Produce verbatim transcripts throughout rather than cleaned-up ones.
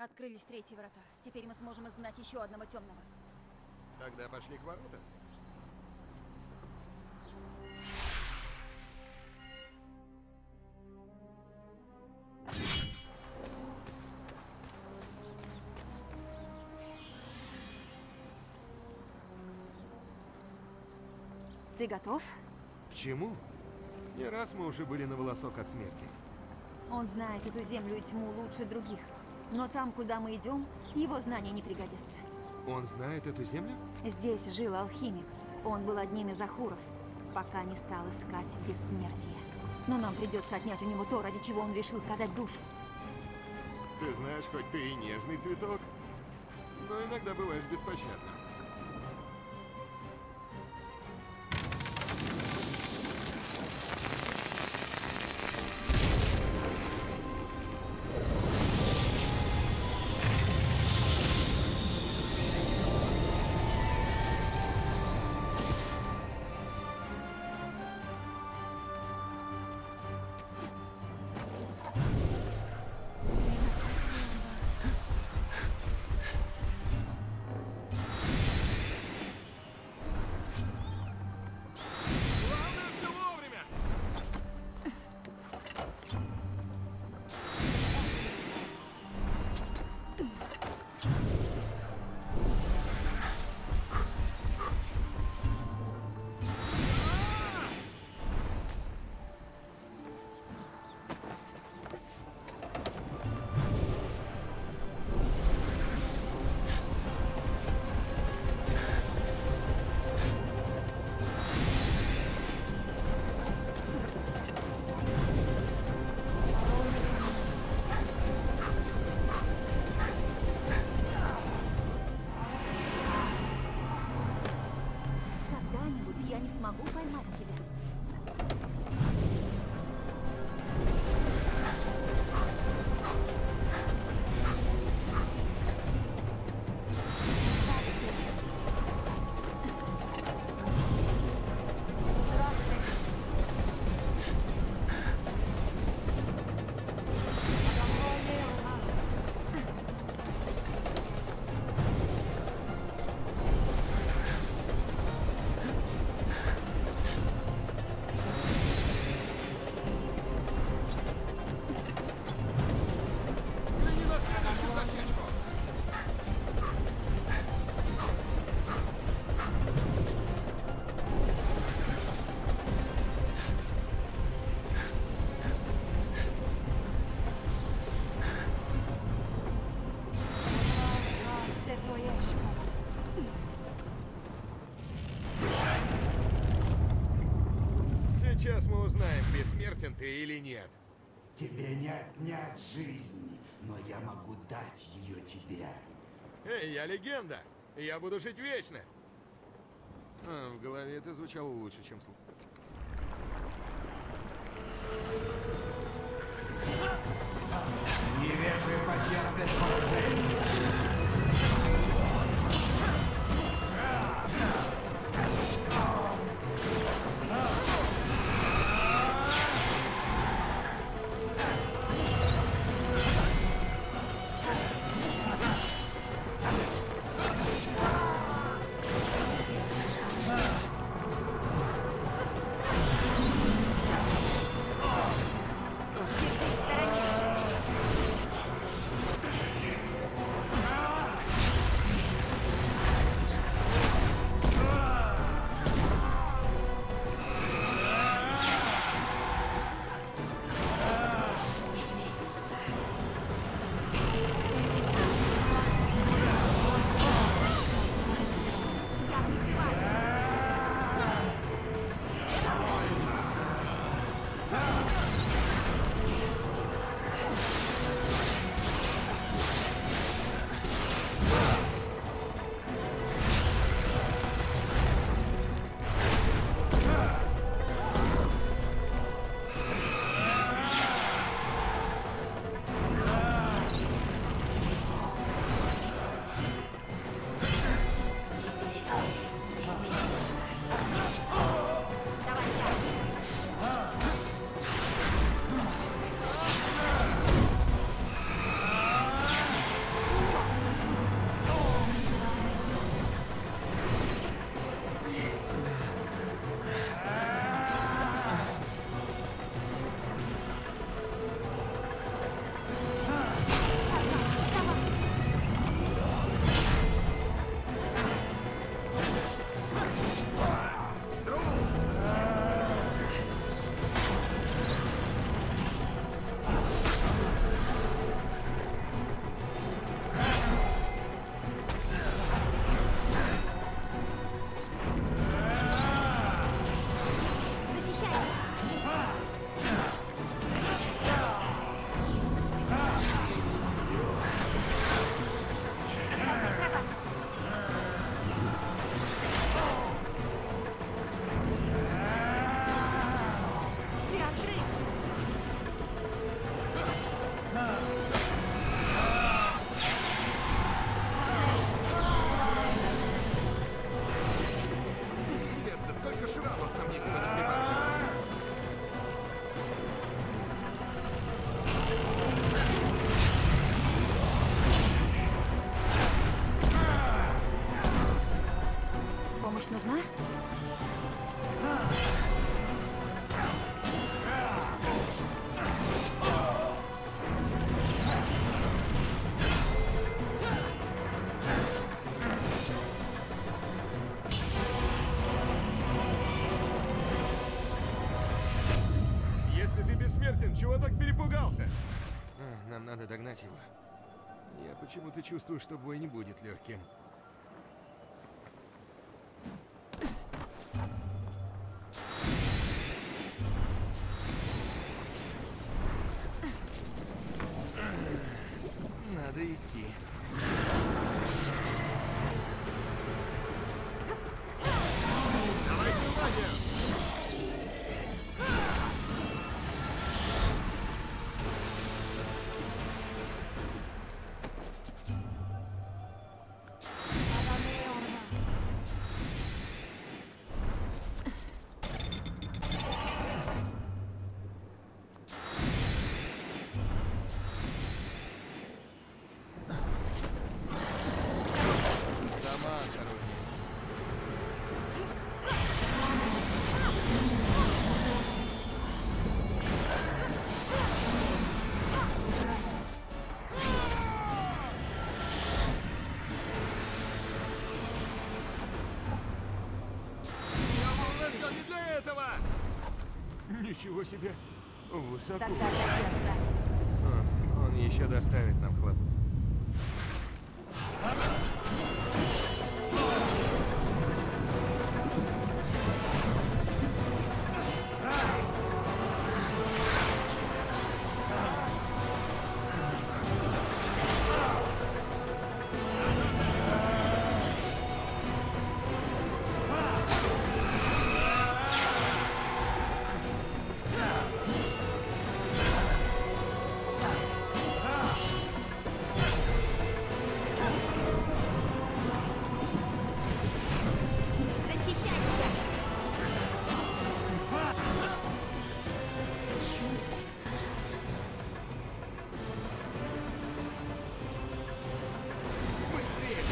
Открылись третьи врата. Теперь мы сможем изгнать еще одного темного. Тогда пошли к воротам. Ты готов? К чему? Не раз мы уже были на волосок от смерти. Он знает эту землю и тьму лучше других. Но там, куда мы идем, его знания не пригодятся. Он знает эту землю? Здесь жил алхимик. Он был одним из ахуров, пока не стал искать бессмертие. Но нам придется отнять у него то, ради чего он решил продать душу. Ты знаешь, хоть ты и нежный цветок, но иногда бываешь беспощадным. Я не смогу поймать тебя. Сейчас мы узнаем, бессмертен ты или нет. Тебе не отнять жизнь, но я могу дать ее тебе. Эй, я легенда! Я буду жить вечно! А, в голове это звучало лучше, чем слух. Невежи потерпят поражение. чего так перепугался? А, нам надо догнать его. Я почему-то чувствую, что бой не будет легким. Надо идти. Давай внимание! Дома осторожнее. Я был рожден не для этого! Ничего себе! Высоко. Тогда отойди от брата. А, он еще доставит нам хлоп. Защищай себя! Быстрее!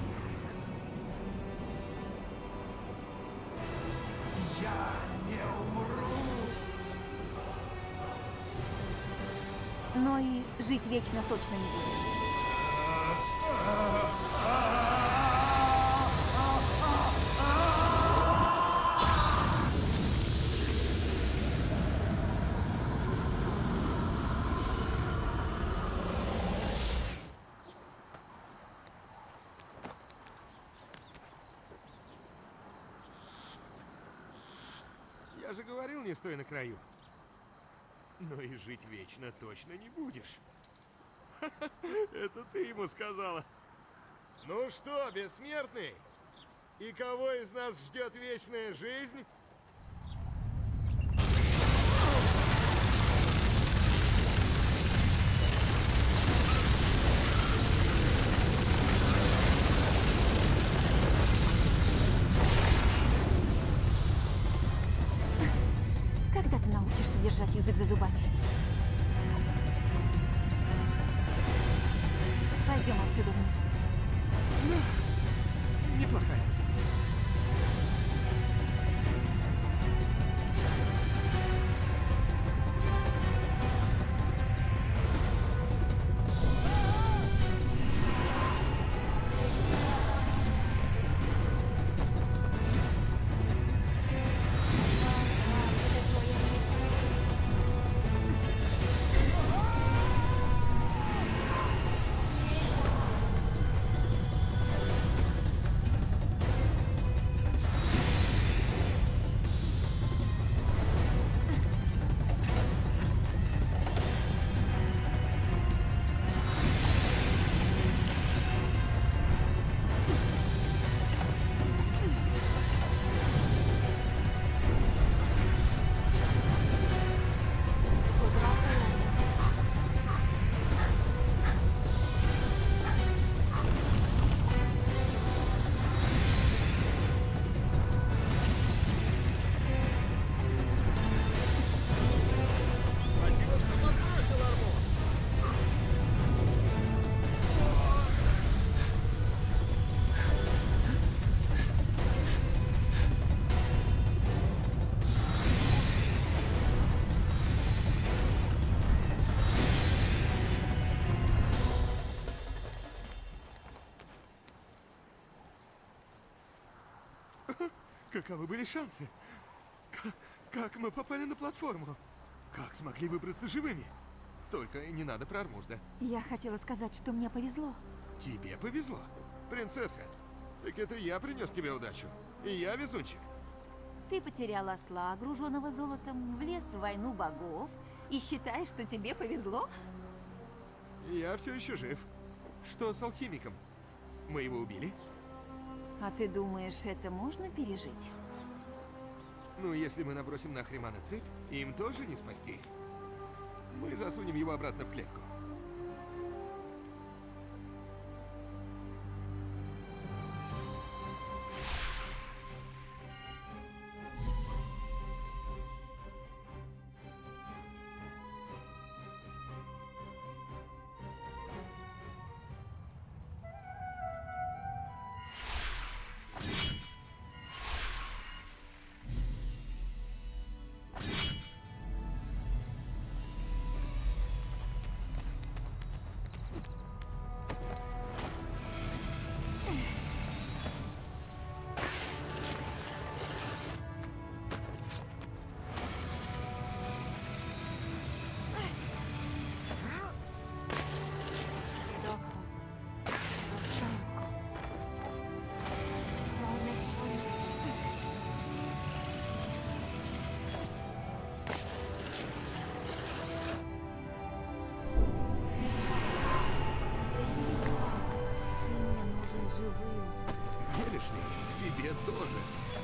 Я не умру. Но и жить вечно точно не буду. Я же говорил, не стой на краю. Но и жить вечно точно не будешь. Это ты ему сказала. Ну что, бессмертный? И кого из нас ждет вечная жизнь? Когда ты научишься держать язык за зубами? Пойдем отсюда вниз. Неплохая мысль. Спасибо, что подбросил арму. Каковы были шансы? К- как мы попали на платформу? Как смогли выбраться живыми? Только не надо про Армузда. Я хотела сказать, что мне повезло. Тебе повезло, принцесса. Так это я принес тебе удачу. И я везунчик. Ты потерял осла, груженного золотом, влез в войну богов и считаешь, что тебе повезло? Я все еще жив. Что с алхимиком? Мы его убили? А ты думаешь, это можно пережить? Ну, если мы набросим на Ахримана цепь, им тоже не спастись. Мы засунем его обратно в клетку. Веришь ли, себе тоже.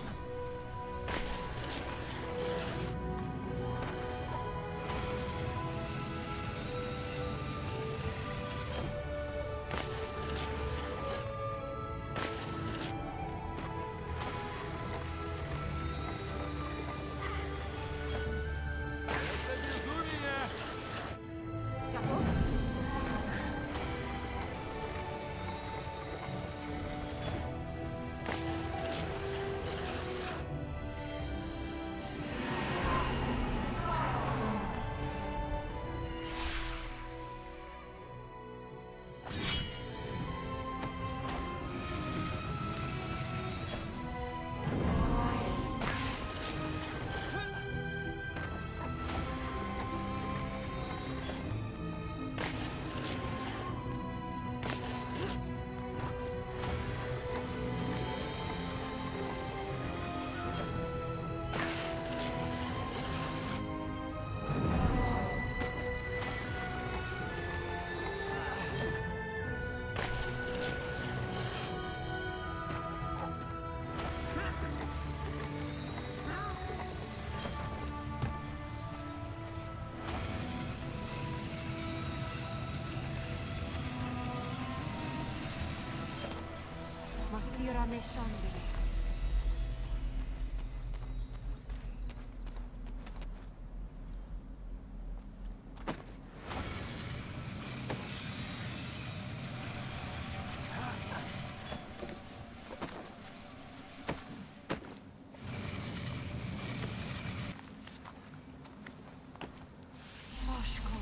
Это безумие! Готов? Masira Neshandere. Moshko.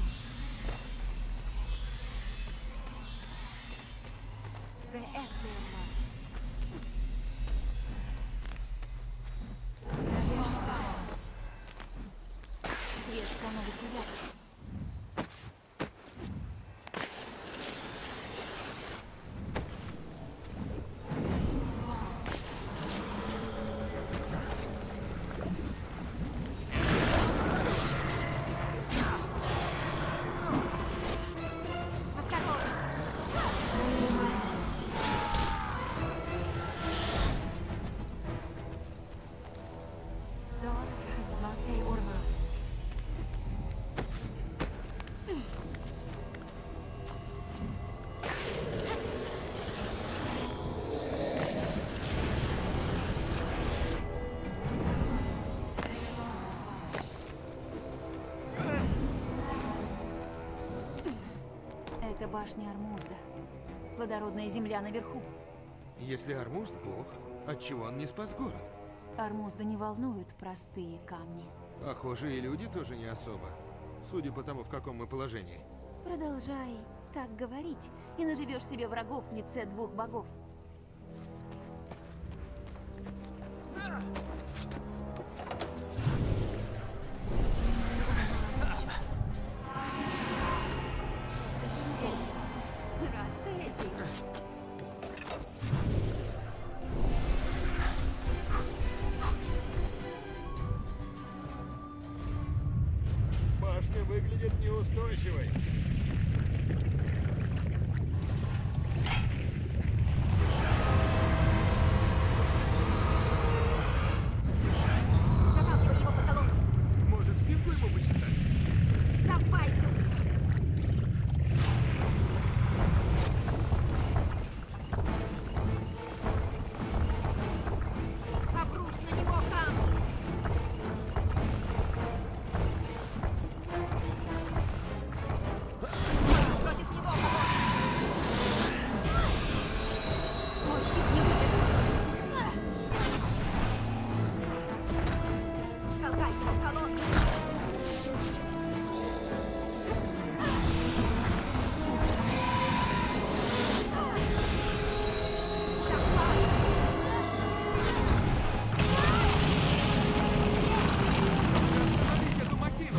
The Esmeralda. Свет становится ярче. Это башня Армузда. Плодородная земля наверху. Если Армузд бог, отчего он не спас город? Армузда не волнуют простые камни. Похоже, и люди тоже не особо. Судя по тому, в каком мы положении. Продолжай так говорить, и наживешь себе врагов в лице двух богов. устойчивый. Заталкивай его под колонну. Может, спинку ему почесать? Давай же! Обрушь на него камни! Используй против него колонну! Мой щит не выдержит! Толкай его в колонну! Остановить эту махину!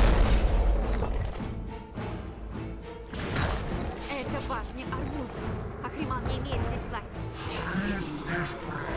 Это башня Арбуза. Ахриман не имеет здесь власти.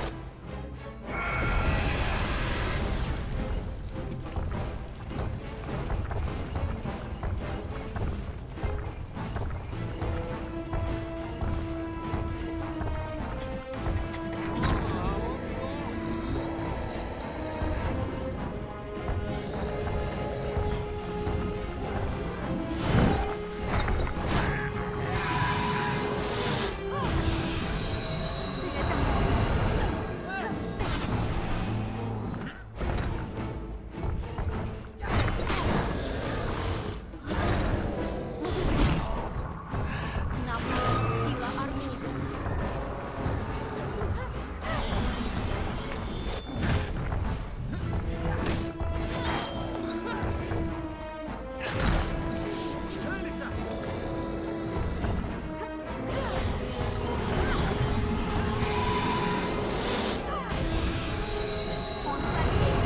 Ты это можешь. Нам нужна сила Арбуза. Алика! Он слабее.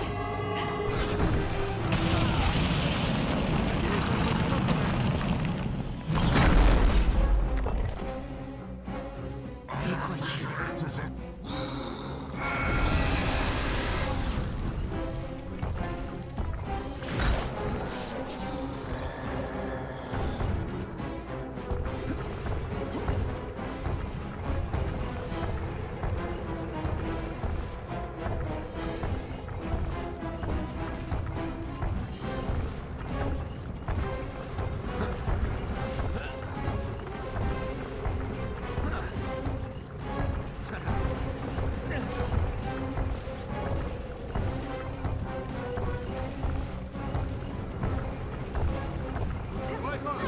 Твой ход!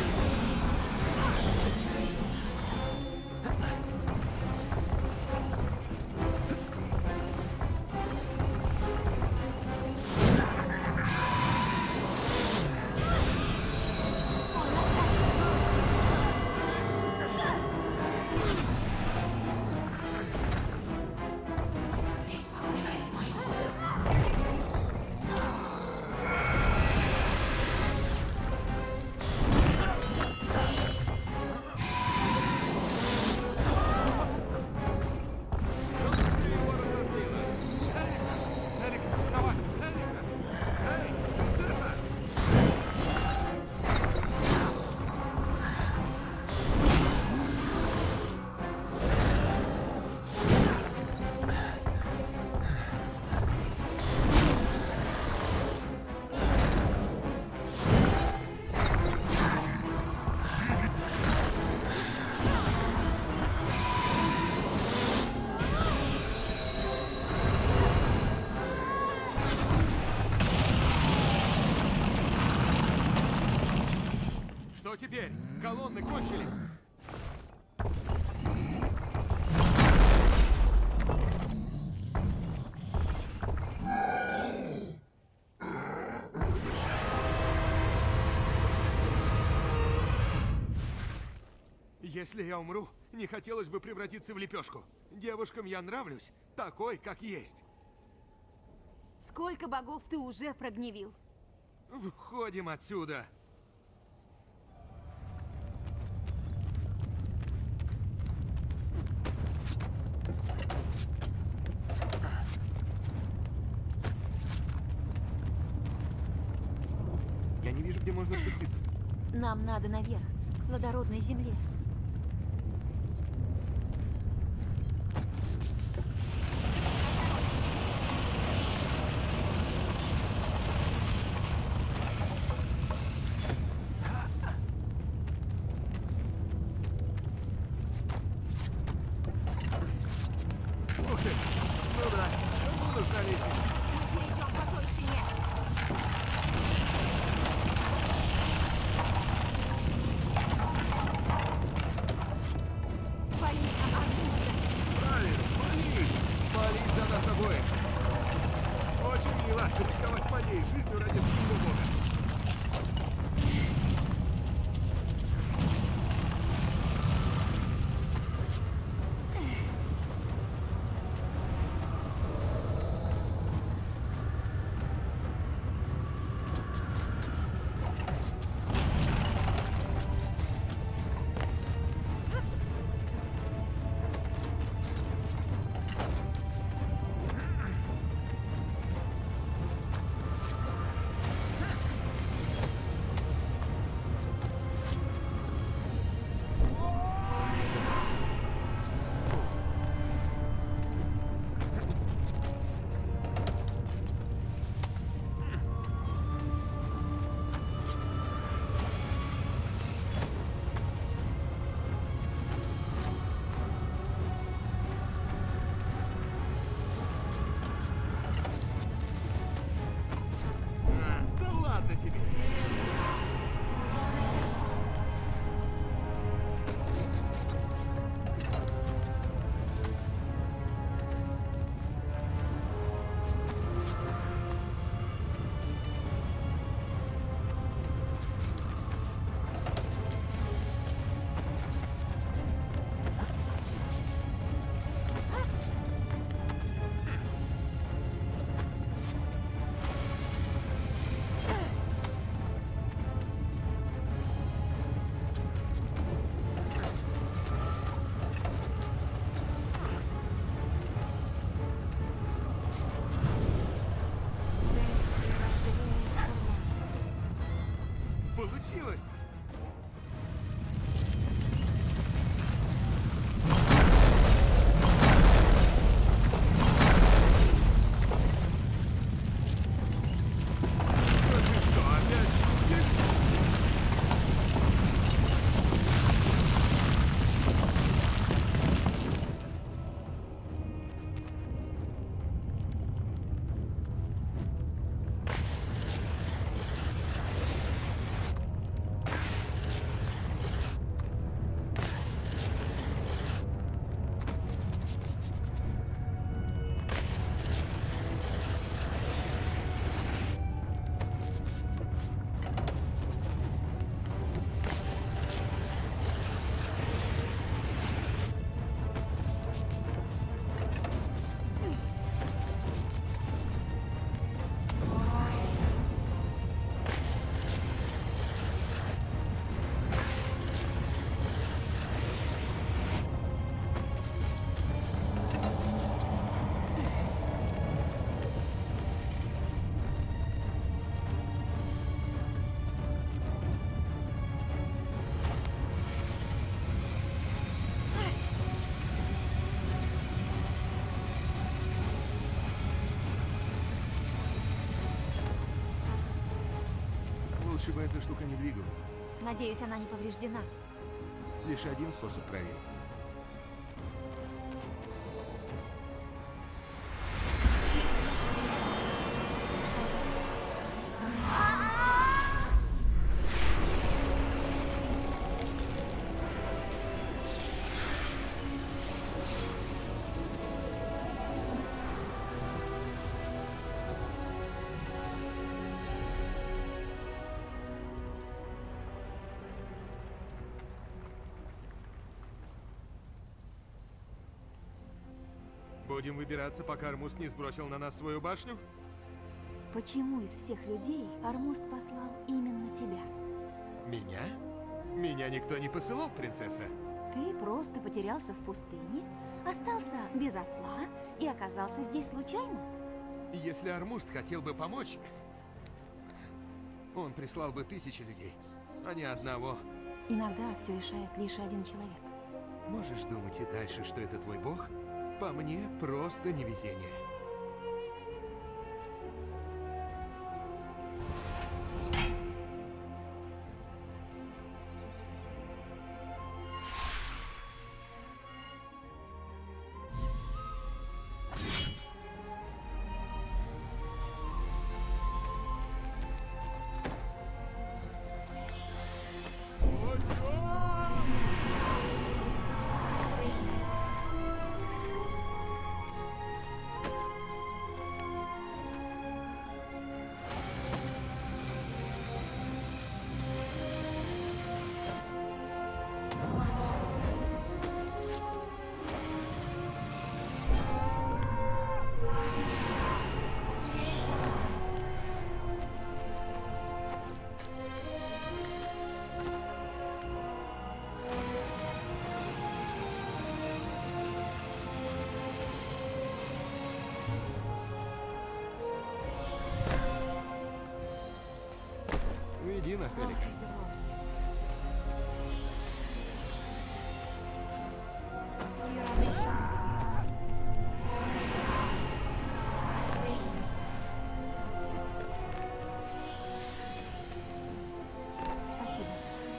Ну ты его разозлила! Элика! Элика, вставай! Элика! Эй, принцесса! Что теперь? Колонны кончились! Если я умру, не хотелось бы превратиться в лепешку. Девушкам я нравлюсь, такой, как есть. Сколько богов ты уже прогневил? Входим отсюда. Я не вижу, где можно спуститься. Нам надо наверх, к плодородной земле. Ух ты! Ну да, кому нужна лестница? Мы перейдем по той стене. Вали, Армуста. Правильно, молись! Молись за нас обоих! Очень мило рисковать моей жизнью ради своего бога. А, да ладно тебе! Получилось! Ну ты что, опять шутишь? Лучше бы эта штука не двигалась. Надеюсь, она не повреждена. Лишь один способ проверить. Будем выбираться, пока Армуст не сбросил на нас свою башню? Почему из всех людей Армуст послал именно тебя? Меня? Меня никто не посылал, принцесса. Ты просто потерялся в пустыне, остался без осла и оказался здесь случайно? Если Армуст хотел бы помочь, он прислал бы тысячи людей, а не одного. Иногда все решает лишь один человек. Можешь думать и дальше, что это твой бог? По мне, просто невезение. Веди нас, Эрика. Спасибо.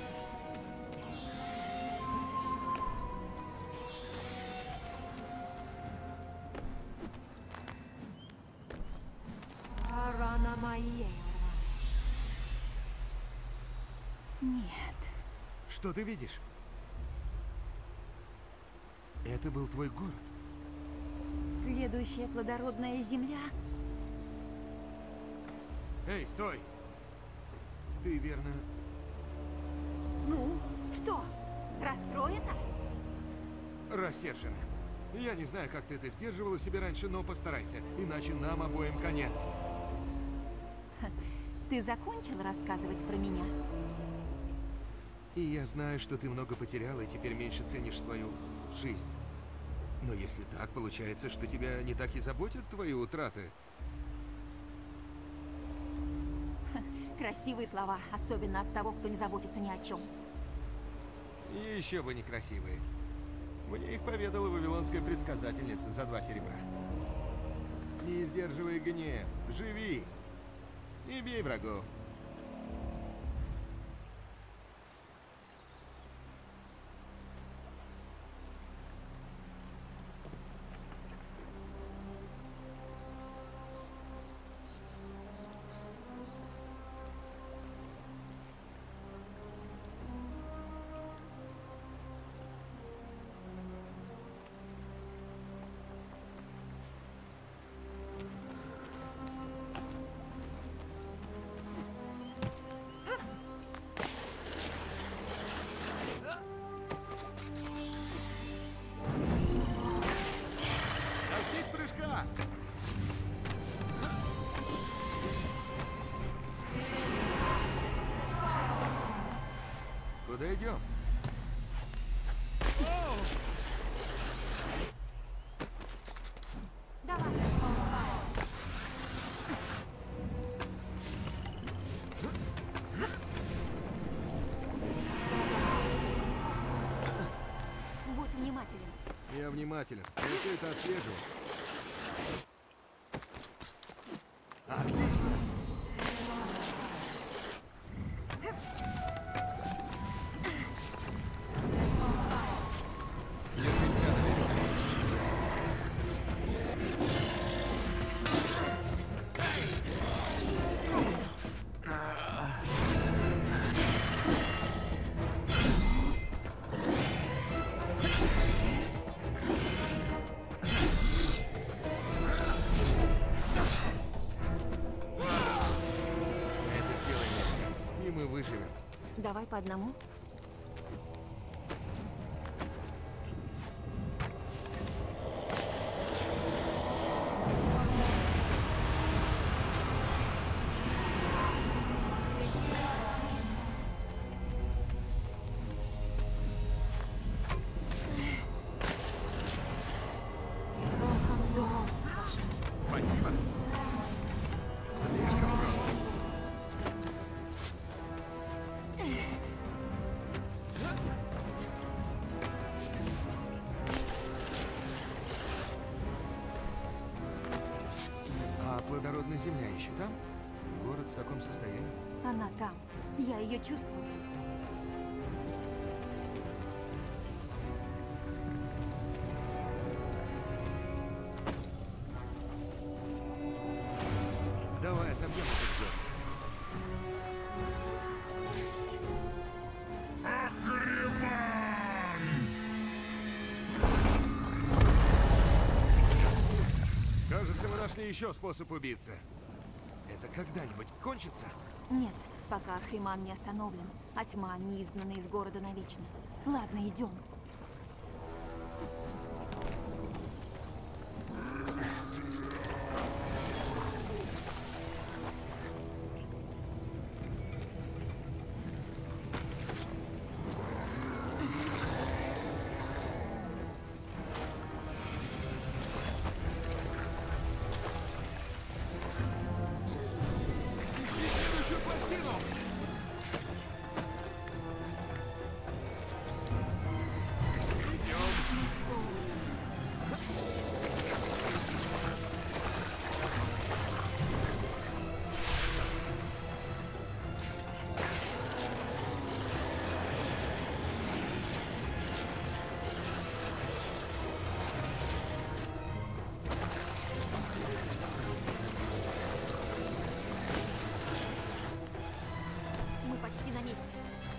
Рана моей. Нет. Что ты видишь? Это был твой город. Следующая плодородная земля. Эй, стой! Ты верно... Ну, что? Расстроена? рассержена. Я не знаю, как ты это сдерживала в себе раньше, но постарайся, иначе нам обоим конец. Ты закончил рассказывать про меня? И я знаю, что ты много потеряла и теперь меньше ценишь свою жизнь. Но если так, получается, что тебя не так и заботят твои утраты. Красивые слова, особенно от того, кто не заботится ни о чем. И еще бы некрасивые. Мне их поведала вавилонская предсказательница за два серебра. Не сдерживай гнев, живи и бей врагов. Куда идем? Давай. Будь внимателен. Я внимателен. Я все это отслеживаю. Отлично. Давай по одному. Спасибо. Слишком просто. земля еще там? Город в таком состоянии? Она там. Я ее чувствую. Давай, отобьем этот город. Кажется, мы нашли еще способ убиться. Это когда-нибудь кончится? Нет, пока Ахриман не остановлен, а тьма не изгнана из города навечно. Ладно, идем. Мы почти на месте.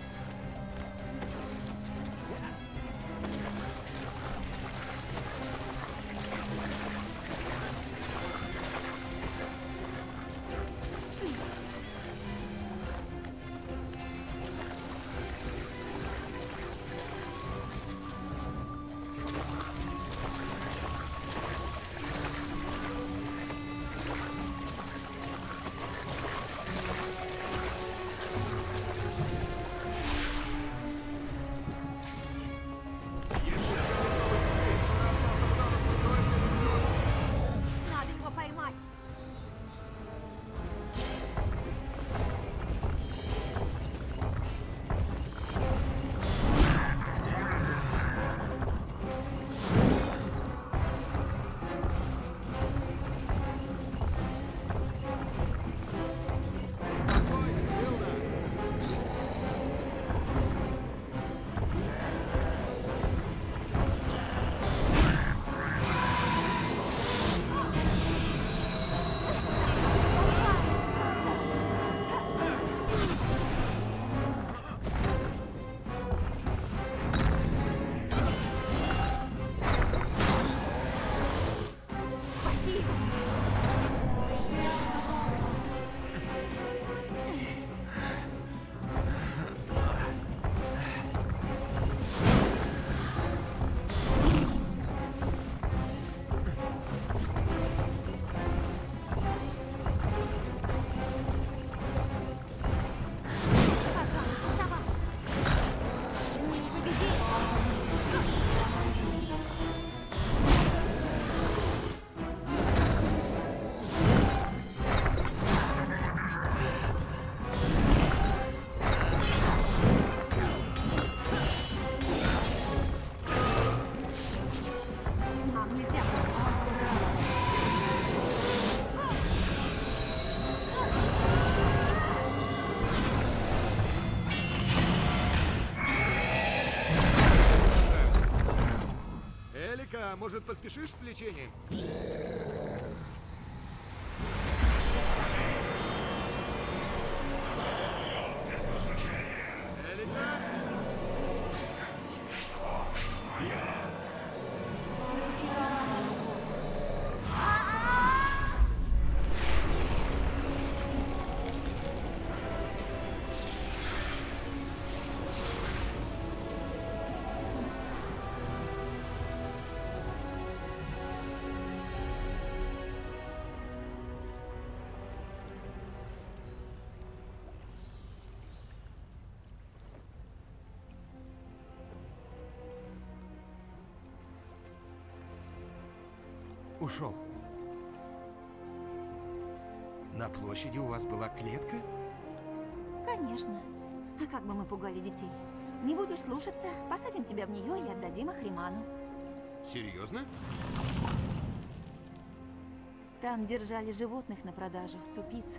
Надо его поймать. Спасибо. Пожалуйста, давай. Мы не победили. Нам нельзя. Элика, может, поспешишь с лечением? Элика? Ушел. На площади у вас была клетка? Конечно. А как бы мы пугали детей? Не будешь слушаться, посадим тебя в нее и отдадим Ахриману. Серьезно? Там держали животных на продажу. Тупица.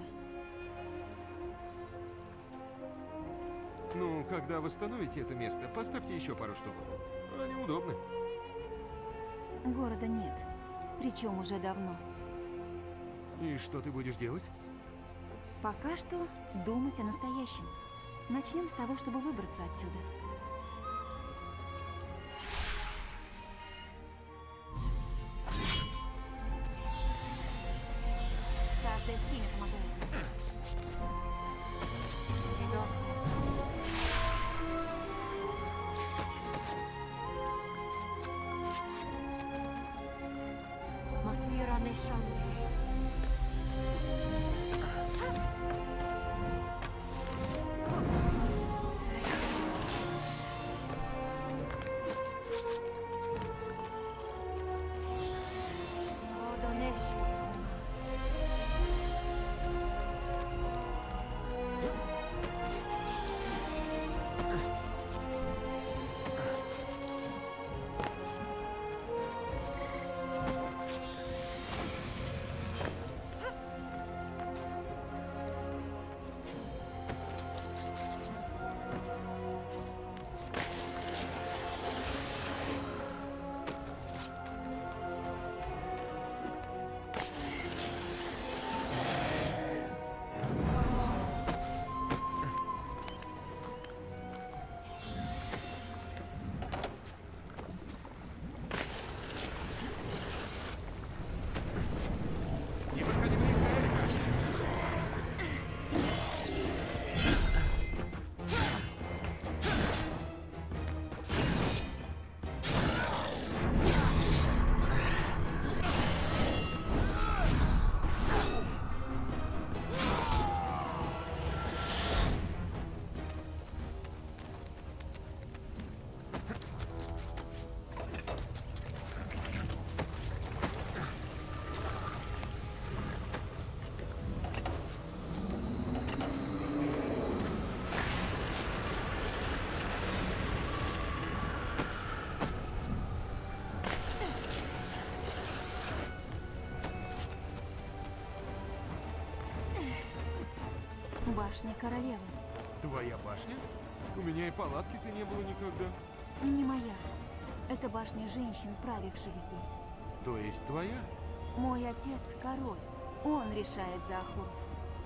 Ну, когда восстановите это место, поставьте еще пару штук. Они удобны. Города нет. Причем уже давно. И что ты будешь делать? Пока что думать о настоящем. Начнем с того, чтобы выбраться отсюда. Каждое семя помогает. Вперед. Масира Нешан. Не подходи близко, Элика! Башня королевы. Твоя башня? У меня и палатки-то не было никогда. Не моя. Это башня женщин, правивших здесь. То есть твоя? Мой отец король. Он решает за Ахуров.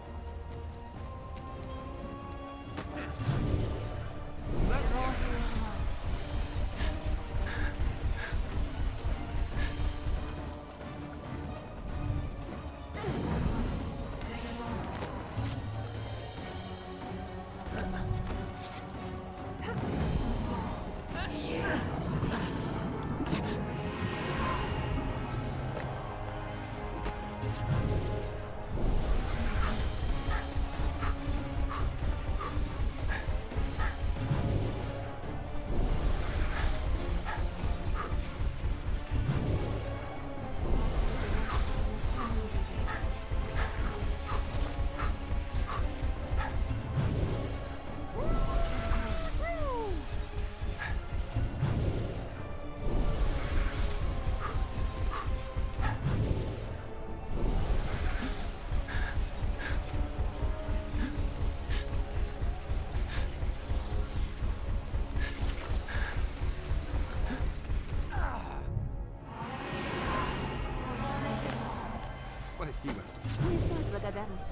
Спасибо. Не стоит благодарности.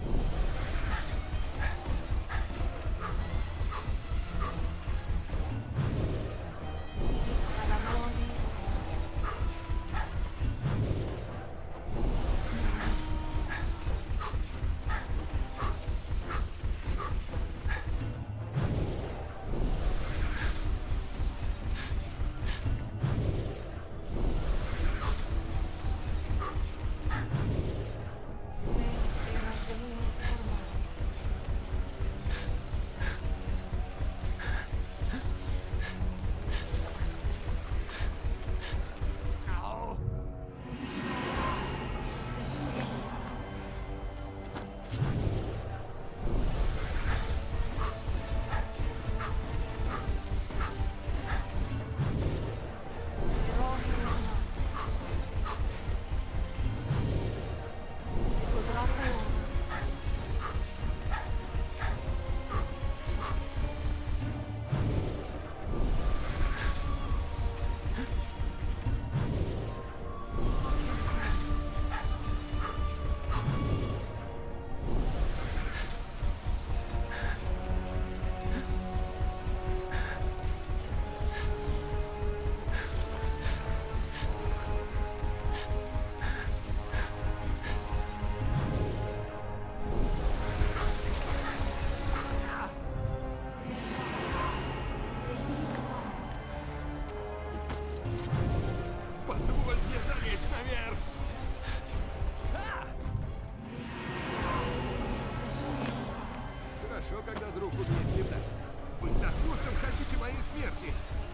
мне залезть наверх! Хорошо, когда друг умеет летать. Вы с Артуром хотите моей смерти!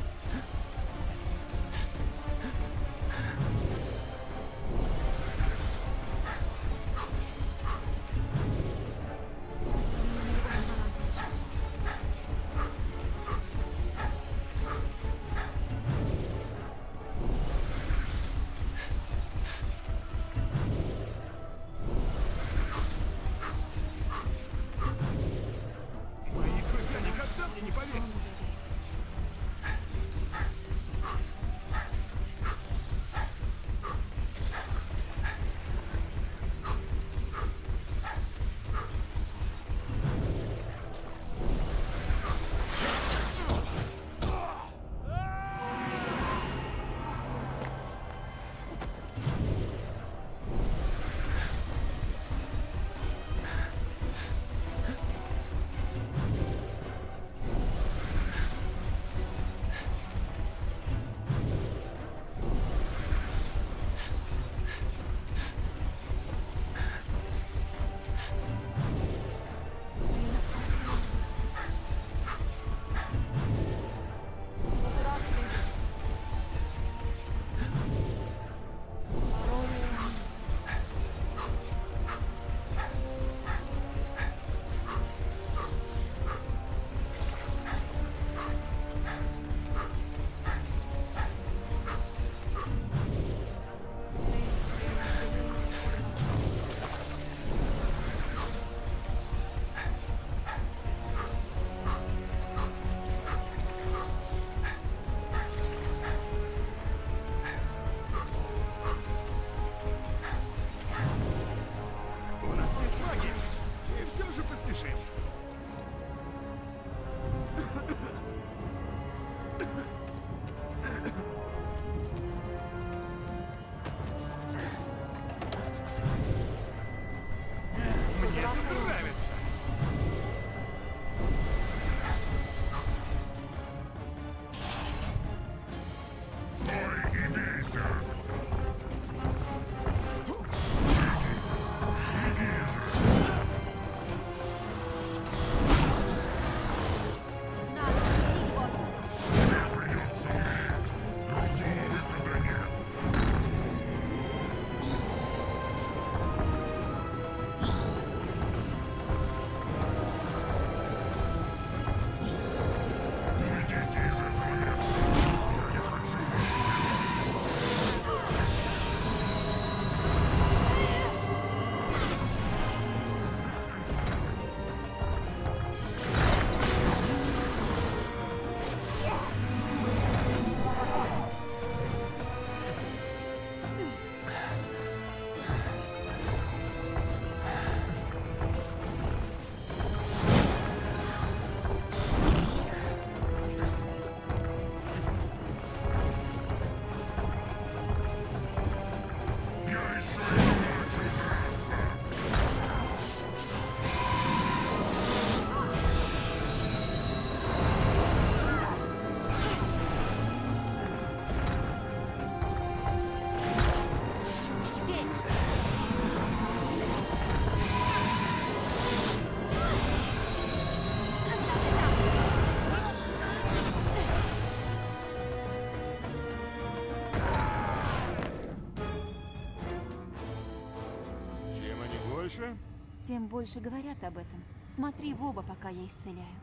больше? Тем больше говорят об этом. Смотри в оба, пока я исцеляю.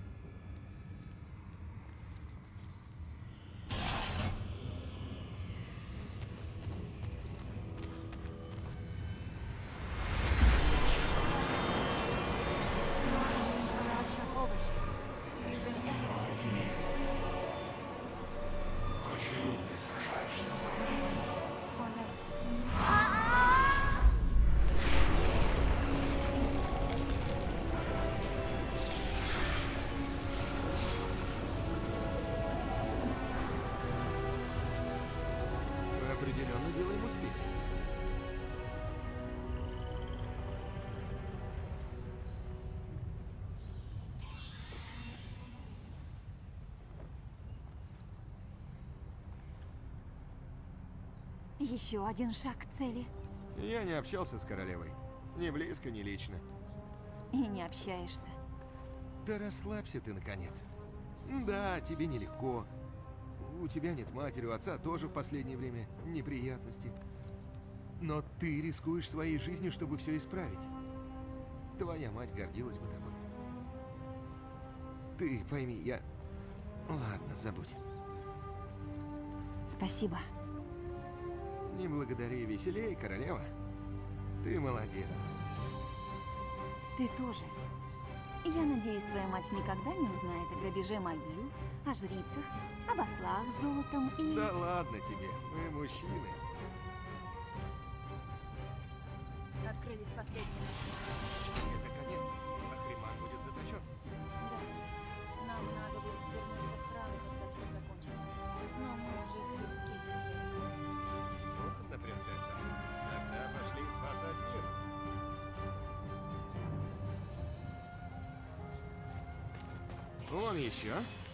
Мы определенно делаем успех. Еще один шаг к цели. Я не общался с королевой. Ни близко, ни лично. И не общаешься. Да расслабься ты, наконец. Да, тебе нелегко. У тебя нет матери, у отца тоже в последнее время неприятности. Но ты рискуешь своей жизнью, чтобы все исправить. Твоя мать гордилась бы тобой. Ты пойми, я... Ладно, забудь. Спасибо. Не благодари, веселей, королева. Ты молодец. Ты тоже. Я надеюсь, твоя мать никогда не узнает о грабеже могил, о жрицах, об ослах с золотом и... Да ладно тебе, мы мужчины. Открылись последние. Это конец. Ахриман будет заточен. Да. Нам надо будет вернуться в храм, когда все закончится. Но мы уже близки к цели. Ладно, принцесса. Тогда пошли спасать мир. Вон еще.